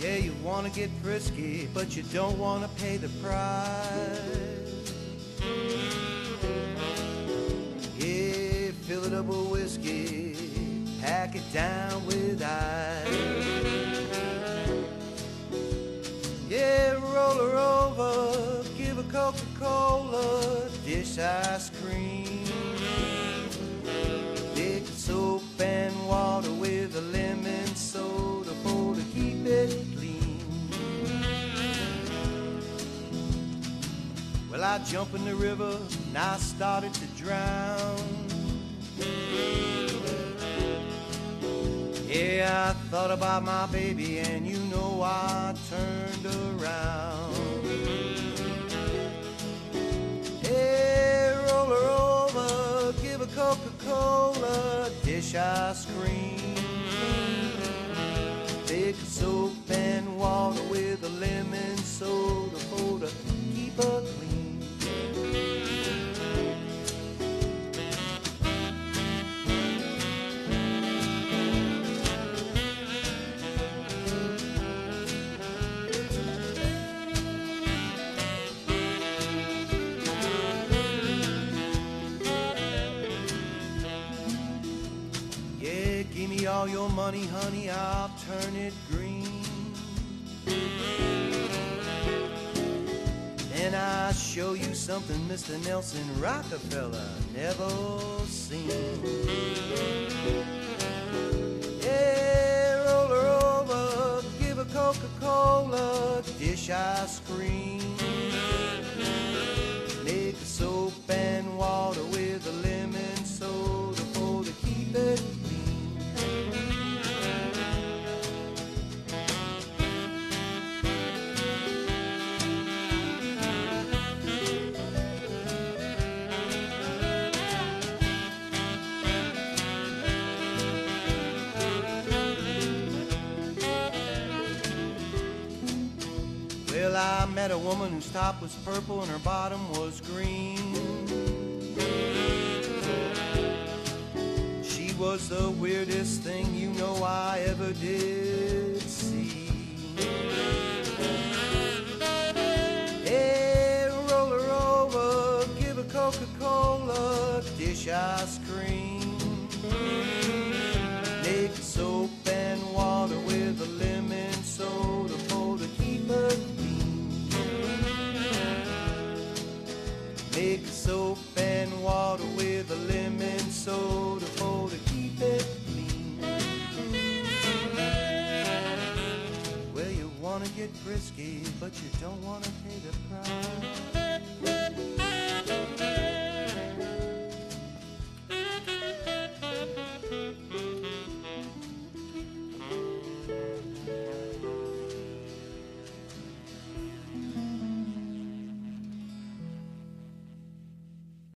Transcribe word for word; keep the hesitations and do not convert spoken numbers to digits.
Yeah, you wanna get frisky, but you don't wanna pay the price. Yeah, fill it up with whiskey, pack it down with ice. Yeah, roll her over, give her Coca-Cola, dish ice cream. Dick soap and water with a lemon soda for to keep it clean. Well, I jumped in the river and I started to drown. Yeah, I thought about my baby and you know I turned around. Yeah, roll her over, give her Coca-Cola, dish ice cream. Take soap and water with a lemon soda for to keep her clean. Give me all your money, honey, I'll turn it green. Then I'll show you something Mister Nelson Rockefeller never seen. Yeah, roll her over, give her Coca-Cola, dish ice cream. Make the soap and water with a lemon soda for to keep it clean. Well, I met a woman whose top was purple and her bottom was green. She was the weirdest thing you know I ever did see. Hey, roll her over, give her Coca-Cola, dish ice cream. Make soap and water with a lemon soda for to keep her clean. Make soap and water with a lemon soda for to keep it clean. Well, you wanna get frisky, but you don't wanna pay the price.